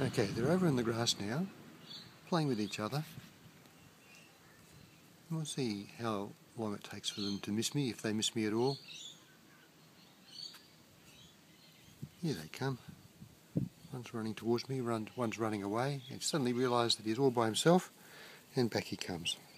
Okay, they're over in the grass now, playing with each other. And we'll see how long it takes for them to miss me, if they miss me at all. Here they come. One's running towards me, one's running away. He suddenly realised that he's all by himself, and back he comes.